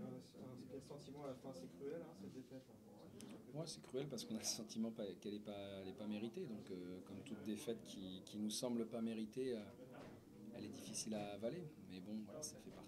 quel sentiment à la fin? C'est cruel, hein, cette défaite, hein. Ouais, c'est cruel parce qu'on a le sentiment qu'elle n'est pas méritée. Donc, comme toute défaite qui nous semble pas méritée, elle est difficile à avaler. Mais bon, voilà,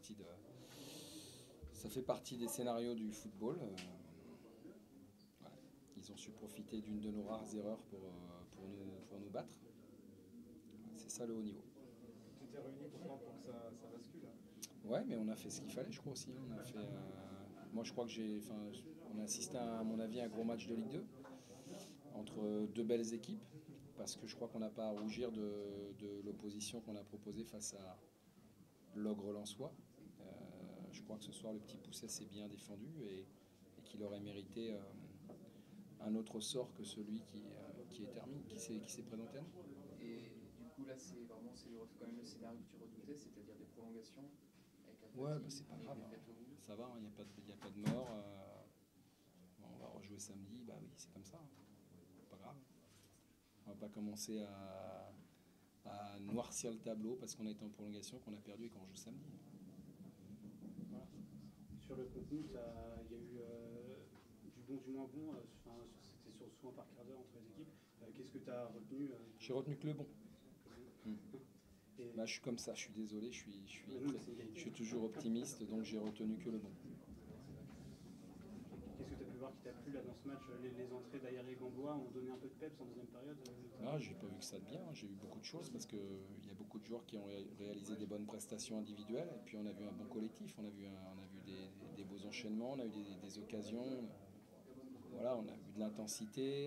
ça fait partie des scénarios du football. Voilà. Ils ont su profiter d'une de nos rares erreurs pour nous battre. C'est ça le haut niveau. Tout était réuni pourtant pour que ça bascule, hein. Ouais, mais on a fait ce qu'il fallait, je crois aussi, hein. Moi, je crois que on a assisté à mon avis à un gros match de Ligue 2 entre deux belles équipes, parce que je crois qu'on n'a pas à rougir de l'opposition qu'on a proposée face à l'ogre lensois. Je crois que ce soir, le petit Pousset s'est bien défendu et qu'il aurait mérité un autre sort que celui qui est terminé, qui s'est présenté à nous. Et du coup, là, c'est quand même le scénario que tu redoutais, c'est-à-dire des prolongations avec la Ouais, fatigue, bah c'est pas les grave, défaites hein. au bout. Ça va, il n'y a pas de mort. On va rejouer samedi, bah oui, c'est comme ça, hein. Pas grave. On va pas commencer à noircir le tableau parce qu'on a été en prolongation, qu'on a perdu et qu'on joue samedi. Voilà. Sur le contenu, il y a eu du bon, du moins bon. C'était souvent par quart d'heure entre les équipes. Qu'est-ce que tu as retenu J'ai retenu que le bon. Et, Bah, je suis comme ça, je suis désolé, c'est une qualité. je suis toujours optimiste, donc j'ai retenu que le bon. Qu'est-ce que tu as pu voir qui t'a plu là dans ce match? Les entrées d'Ayer et Gamboa ont donné un peu de peps en deuxième période. Ah, j'ai pas vu que ça de bien, j'ai eu beaucoup de choses parce qu'il y a beaucoup de joueurs qui ont réalisé des bonnes prestations individuelles et puis on a vu un bon collectif, on a vu des beaux enchaînements, on a eu des occasions, voilà, on a vu de l'intensité,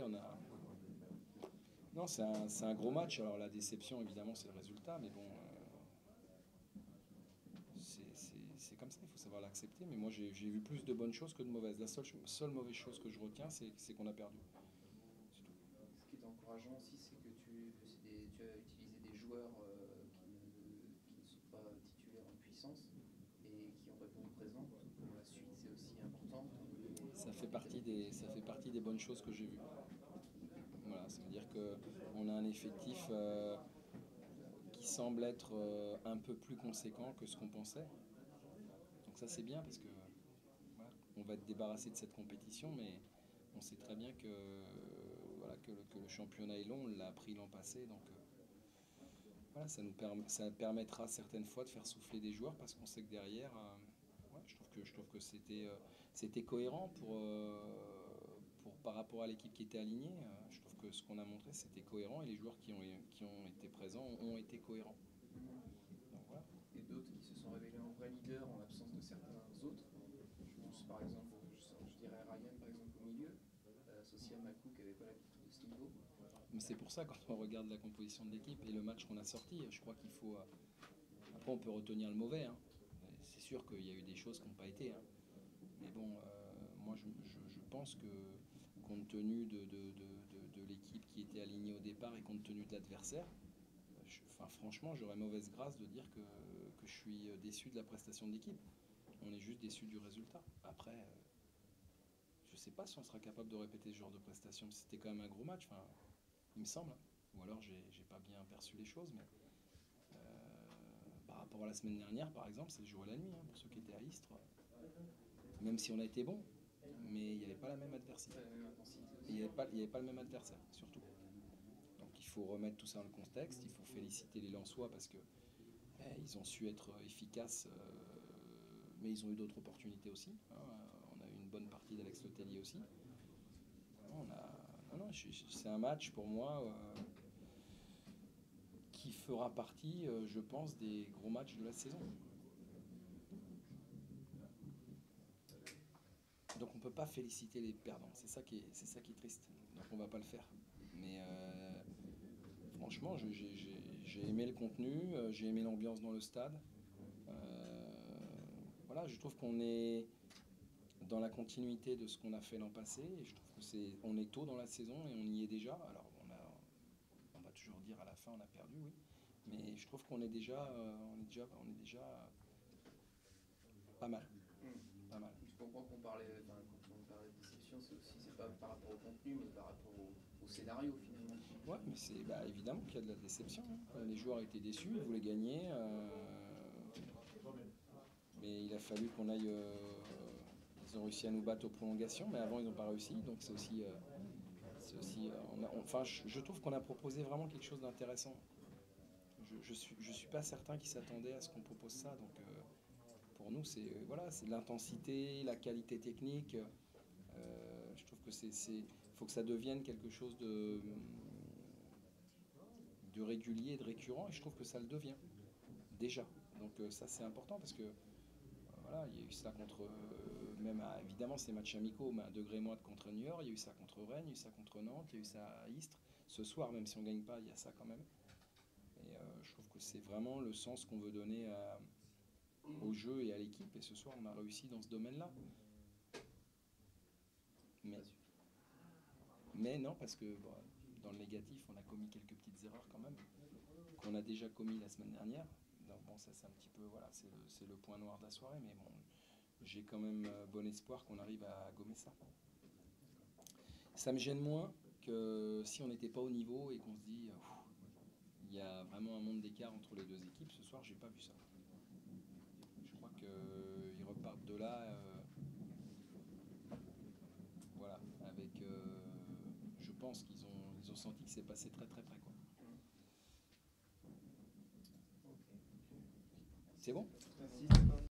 Non, c'est un gros match, alors la déception évidemment c'est le résultat, mais bon, c'est comme ça, il faut savoir l'accepter, mais moi j'ai vu plus de bonnes choses que de mauvaises. La seule mauvaise chose que je retiens, c'est qu'on a perdu. C'est tout. Ce qui est encourageant aussi, c'est que tu as utilisé des joueurs qui ne sont pas titulaires en puissance et qui ont répondu présent. Pour la suite, c'est aussi important. Ça fait partie des bonnes choses que j'ai vues. Voilà, ça veut dire qu'on a un effectif qui semble être un peu plus conséquent que ce qu'on pensait. Donc ça c'est bien parce que voilà, on va être débarrassé de cette compétition, mais on sait très bien voilà, que le championnat est long, on l'a appris l'an passé, donc voilà, ça permettra certaines fois de faire souffler des joueurs parce qu'on sait que derrière, ouais, je trouve que c'était cohérent par rapport à l'équipe qui était alignée. Je trouve que ce qu'on a montré c'était cohérent et les joueurs qui ont été présents ont été cohérents. Donc voilà. Et d'autres qui se sont révélés en vrai leader en l'absence de certains autres. Je pense par exemple, je dirais Ryan par exemple au milieu, associé à Makou qui n'avait pas l'habitude de ce niveau. Mais c'est pour ça quand on regarde la composition de l'équipe et le match qu'on a sorti, je crois qu'il faut... Après on peut retenir le mauvais, hein. C'est sûr qu'il y a eu des choses qui n'ont pas été, hein. Mais bon, moi je pense que compte tenu de l'équipe qui était alignée au départ et compte tenu de l'adversaire, franchement j'aurais mauvaise grâce de dire que je suis déçu de la prestation de l'équipe. On est juste déçu du résultat. Après, je ne sais pas si on sera capable de répéter ce genre de prestation. C'était quand même un gros match, enfin, il me semble. Ou alors j'ai pas bien perçu les choses, mais par rapport à la semaine dernière, par exemple, c'est le jour et la nuit, hein, pour ceux qui étaient à Istres. Même si on a été bon, mais il n'y avait pas la même adversité. Il n'y avait pas le même adversaire, surtout. Donc il faut remettre tout ça dans le contexte, il faut féliciter les Lensois parce que ils ont su être efficaces, mais ils ont eu d'autres opportunités aussi, hein. On a eu une bonne partie d'Alex Letellier aussi. C'est un match pour moi qui fera partie, je pense, des gros matchs de la saison. Donc on ne peut pas féliciter les perdants, c'est ça qui est triste. Donc on ne va pas le faire. Mais franchement, j'ai aimé le contenu, j'ai aimé l'ambiance dans le stade. Voilà, je trouve qu'on est dans la continuité de ce qu'on a fait l'an passé. Et je trouve que on est tôt dans la saison et on y est déjà. Alors on va toujours dire à la fin on a perdu, oui. Mais je trouve qu'on est déjà, pas mal. Pas mal. Je comprends quand on parlait de déception, c'est pas par rapport au contenu, mais par rapport au scénario finalement. Ouais, mais c'est évidemment qu'il y a de la déception, hein. Les joueurs étaient déçus, ils voulaient gagner. Mais il a fallu qu'on aille Ils ont réussi à nous battre aux prolongations, mais avant ils n'ont pas réussi. Donc c'est aussi, enfin, je trouve qu'on a proposé vraiment quelque chose d'intéressant. Je suis pas certain qu'ils s'attendaient à ce qu'on propose ça. Donc pour nous, c'est voilà, c'est l'intensité, la qualité technique. Je trouve que faut que ça devienne quelque chose de régulier, de récurrent, et je trouve que ça le devient déjà. Donc ça c'est important parce que voilà, il y a eu ça contre, évidemment c'est matchs amicaux, mais un degré moins contre Niort, il y a eu ça contre Rennes, il y a eu ça contre Nantes, il y a eu ça à Istres. Ce soir, même si on ne gagne pas, il y a ça quand même. Et je trouve que c'est vraiment le sens qu'on veut donner au jeu et à l'équipe, et ce soir on a réussi dans ce domaine-là. Mais non, parce que bon, dans le négatif, on a commis quelques petites erreurs quand même, qu'on a déjà commis la semaine dernière. Donc bon, ça c'est un petit peu, voilà, c'est le point noir de la soirée, mais bon, j'ai quand même bon espoir qu'on arrive à gommer ça. Ça me gêne moins que si on n'était pas au niveau et qu'on se dit, il y a vraiment un monde d'écart entre les deux équipes. Ce soir, j'ai pas vu ça. Je crois qu'ils repartent de là, voilà, avec, je pense qu'ils ont senti que c'est passé très très près, quoi. C'est bon ? Merci.